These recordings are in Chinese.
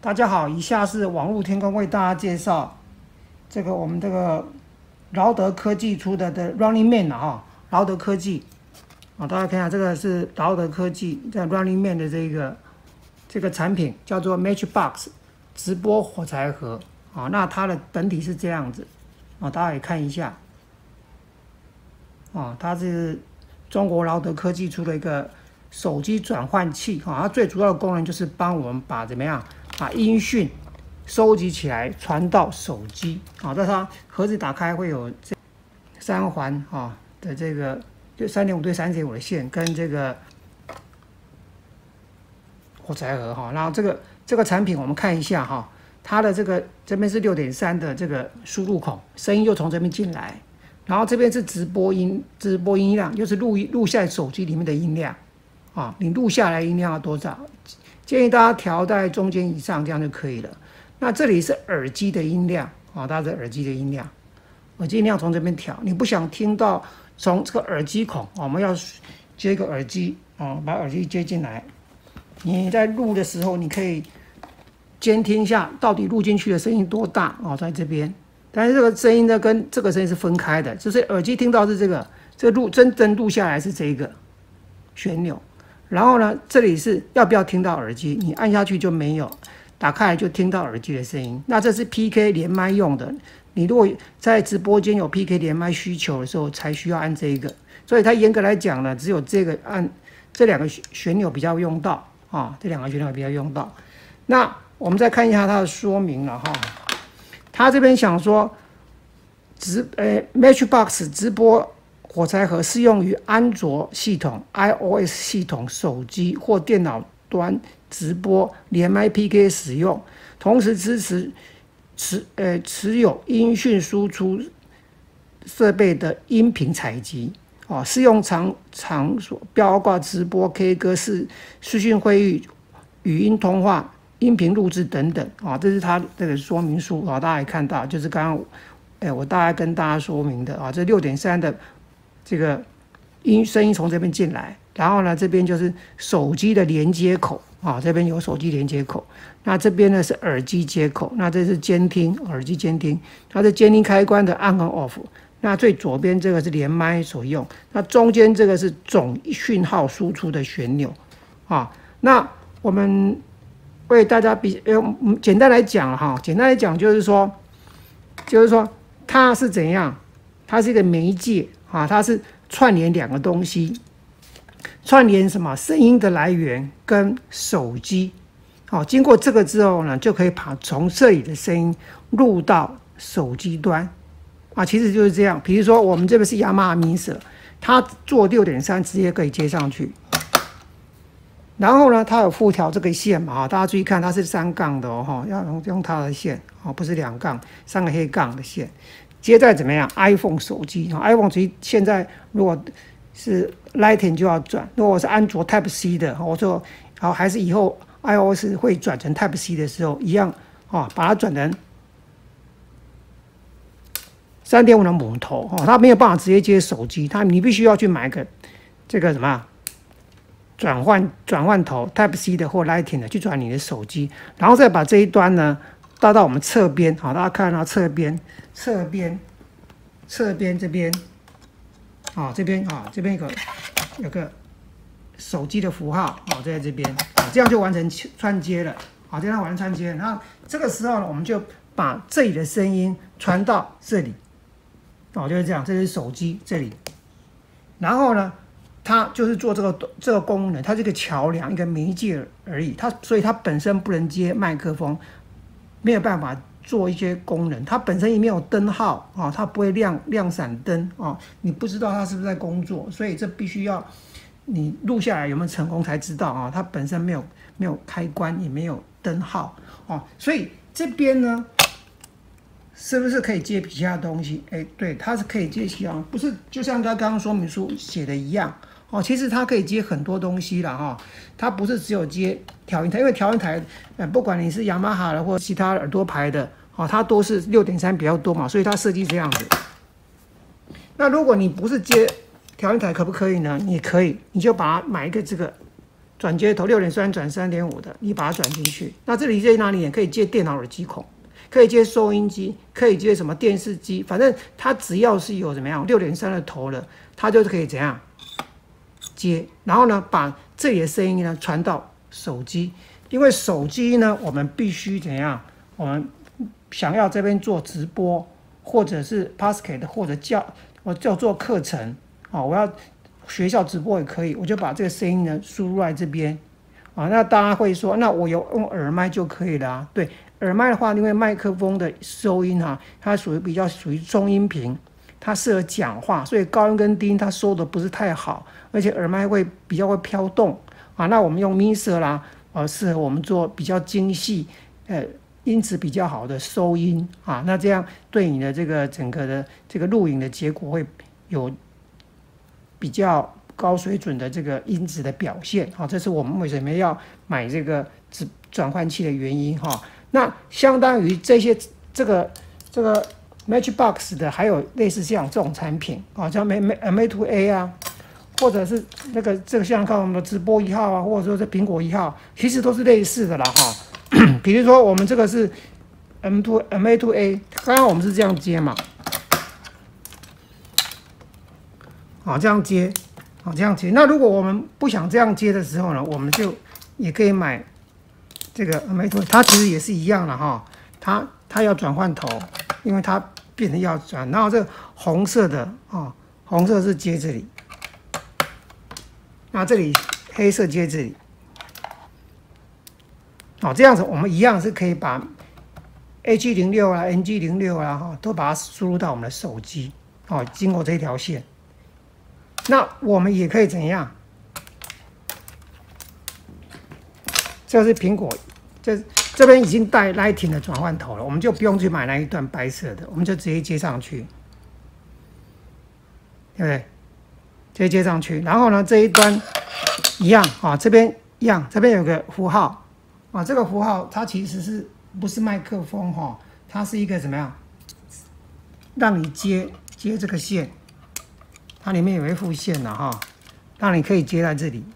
大家好，以下是网络天空为大家介绍我们这个饶德科技出的 Running Man 啊，饶德科技啊，大家看一下，这个是饶德科技在 Running Man 的这个产品叫做 Matchbox 直播火柴盒啊，那它的本体是这样子啊，大家也看一下啊，它是中国饶德科技出的一个手机转换器啊，它最主要的功能就是帮我们把把音讯收集起来传到手机啊，在它盒子打开会有这3环啊的这个就3.5对3.5的线跟这个火柴盒哈，然后这个产品我们看一下哈，它的这边是6.3的这个输入孔，声音就从这边进来，然后这边是直播音量，就是录下手机里面的音量啊，你录下来音量要多少？建议大家调在中间以上，这样就可以了。那这里是耳机的音量啊，它的耳机的音量，耳机音量从这边调。你不想听到从这个耳机孔，我们要接一个耳机啊，把耳机接进来。你在录的时候，你可以监听一下到底录进去的声音多大啊，在这边。但是这个声音呢，跟这个声音是分开的，就是耳机听到是这个真正录下来是这个旋钮。然后呢，这里是要不要听到耳机？你按下去就没有，打开来就听到耳机的声音。那这是 PK 连麦用的，你如果在直播间有 PK 连麦需求的时候，才需要按这一个。所以它严格来讲呢，只有按这2个旋钮比较用到啊，这2个旋钮比较用到。那我们再看一下它的说明了哈，它这边想说Matchbox 直播火柴盒适用于安卓系统、iOS 系统、手机或电脑端直播连麦 PK 使用，同时支持持有音讯输出设备的音频采集啊，适用场所包括直播、K 歌、视讯会议、语音通话、音频录制等等啊，这是它这个说明书啊，大家也看到，就是刚刚我大概跟大家说明的啊，这6.3的。这个声音从这边进来，然后呢，这边就是手机的连接口啊，这边有手机连接口。那这边呢是耳机接口，那这是监听，耳机监听，它是监听开关的 on 跟 off。那最左边这个是连麦所用，那中间这个是总讯号输出的旋钮啊。那我们为大家简单来讲哈，简单来讲就是说它是怎样？它是一个媒介。啊，它是串联2个东西，串联什么？声音的来源跟手机。好，经过这个之后呢，就可以从这里的声音录到手机端。啊，其实就是这样。比如说，我们这边是雅马哈 Mixer， 它做6.3直接可以接上去。然后呢，它有附条这个线嘛，大家注意看，它是3杠的哦，要用它的线哦，不是2杠，3个黑杠的线。接在怎么样 ？iPhone 手机，iPhone 手机现在如果是 Lightning 就要转，如果是安卓 Type C 的，我说好还是以后 iOS 会转成 Type C 的时候一样啊，把它转成3.5的母头哦，它没有办法直接接手机，你必须要去买个这个什么转换头 Type C 的或 Lightning 的去转你的手机，然后再把这一端呢。搭到我们侧边，好，大家看到侧边这边，啊，这边有个手机的符号，好，在这边，这样就完成串接了，好，这样完成串接。然后这个时候呢，我们就把这里的声音传到这里，哦，就是这样，这是手机这里，然后呢，它就是做这个功能，它是一个桥梁，一个媒介而已，所以它本身不能接麦克风。没有办法做一些功能，它本身也没有灯号啊，它不会亮闪灯啊，你不知道它是不是在工作，所以这必须要你录下来有没有成功才知道啊，它本身没有开关，也没有灯号啊，所以这边呢，是不是可以接其他东西？对，它是可以接其他，不是就像它刚刚说明书写的一样。哦，其实它可以接很多东西啦哈，它不是只有接调音台，因为调音台，不管你是雅马哈的或其他耳朵牌的，哦，它都是6.3比较多嘛，所以它设计这样子。那如果你不是接调音台，可不可以呢？你可以，你就把它买一个这个转接头6.3转3.5的，你把它转进去。那这里在哪里也可以接电脑耳机孔，可以接收音机，可以接什么电视机，反正它只要是有怎么样6.3的头了，它就可以怎样接。然后呢，把这里的声音呢传到手机，因为手机呢我们必须怎样，我们想要这边做直播，或者是 podcast， 或者我叫做课程啊，我要学校直播也可以，我就把这个声音呢输入在这边啊。那大家会说，那我用耳麦就可以了啊？对，耳麦的话，因为麦克风的收音啊，它属于中音频，它适合讲话，所以高音跟低音它收的不是太好，而且耳麦比较会飘动啊。那我们用 Mixer 啦，适合我们做比较精细，音质比较好的收音啊。那这样对你的这个整个的这个录影的结果会有比较高水准的这个音质的表现啊，这是我们为什么要买这个转换器的原因哈。那相当于这个 Matchbox 的，还有类似像这种产品啊，像 MA2A 啊，或者是这个像看我们的直播1号啊，或者说是苹果1号，其实都是类似的啦哈。比如说我们这个是 MA2A， 刚刚我们是这样接嘛。好，这样接，好，这样接。那如果我们不想这样接的时候呢，我们就也可以买这个 MA2A， 它其实也是一样的哈。它要转换头，因为它变成要转。然后这个红色的啊，红色是接这里，那这里黑色接这里。好，这样子我们一样是可以把 AG06啊、NG06啊哈，都把它输入到我们的手机，哦，经过这条线。那我们也可以怎样？这是苹果，这边已经带 Lightning 的转换头了，我们就不用去买那一段白色的，我们就直接接上去，对不对？直接接上去，然后呢，这一端一样啊，这边一样，这边有个符号啊，这个符号它其实不是麦克风哈，它是一个怎么样？让你接这个线。它里面有一副线了哈，让你可以接在这里，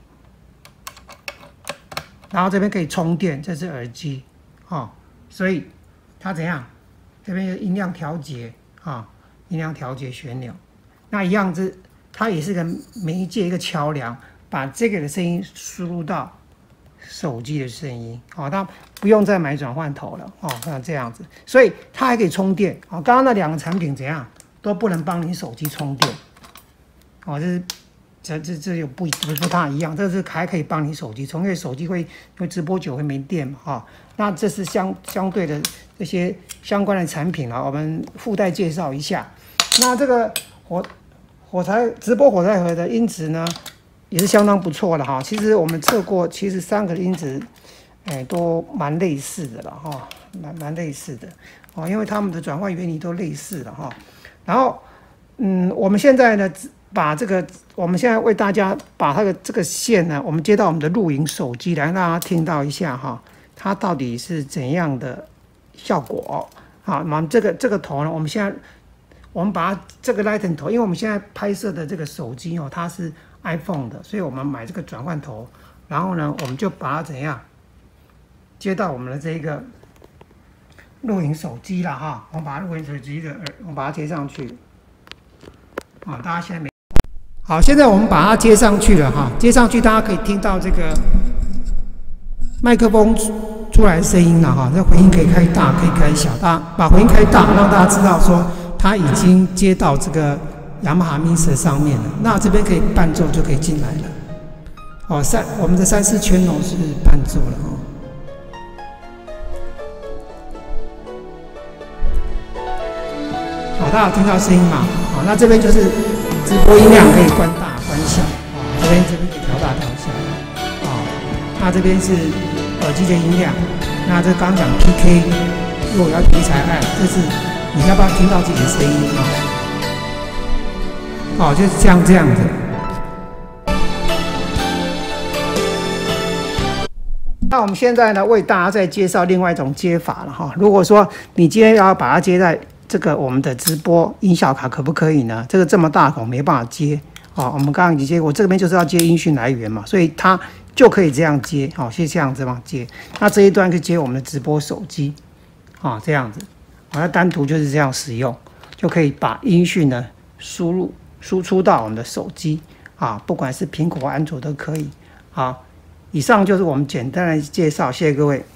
然后这边可以充电，这是耳机啊，所以它怎样？这边有音量调节啊，音量调节旋钮，那一样子，它也是个媒介，一个桥梁，把这个的声音输入到手机的声音，哦，它不用再买转换头了哦，像这样子，所以它还可以充电哦。刚刚那两个产品怎样都不能帮你手机充电。哦，这有不太一样，这是还可以帮你手机充，因为手机会因为直播久会没电嘛，哈。那这是相对的这些相关的产品啊，我们附带介绍一下。那这个直播火柴盒的音质呢，也是相当不错的哈。其实我们测过，其实3个的音质，都蛮类似的了哈，蛮类似的哦，因为它们的转换原理都类似的哈。然后，我们现在呢，我们现在为大家把这个线呢，我们接到我们的录影手机来，让大家听到一下哈，它到底是怎样的效果。好，那么这个头呢，我们把它这个 Lightning 头，因为我们现在拍摄的这个手机哦，它是 iPhone 的，所以我们买这个转换头，然后呢，我们就把它怎样接到我们的这个录影手机了哈，我们把录影手机我们把它接上去。啊，大家现在没好，现在我们把它接上去了哈，接上去大家可以听到这个麦克风出来的声音了哈，这回音可以开大，可以开小，大家把回音开大，让大家知道说它已经接到这个雅马哈 Mixer 上面了。那这边可以伴奏就可以进来了。哦，我们的3、4圈哦是伴奏了哦。好，大家有听到声音嘛？好，那这边就是直播音量可以关大关小，啊，这边可以调大调小，啊，那这边是耳机的音量，那这刚讲 PK， 如果要题材按，这是你要不要听到自己的声音啊？哦，就是这样子。那我们现在呢，为大家再介绍另外一种接法了哈。如果说你今天要把它接在这个我们的直播音效卡可不可以呢？这个这么大孔没办法接哦。我们刚刚已经接过，这边就是要接音讯来源嘛，所以它就可以这样接，好，是这样接。那这一端可以接我们的直播手机，啊，这样子，那单独就是这样使用，就可以把音讯呢输出到我们的手机，啊，不管是苹果或安卓都可以。好，以上就是我们简单的介绍，谢谢各位。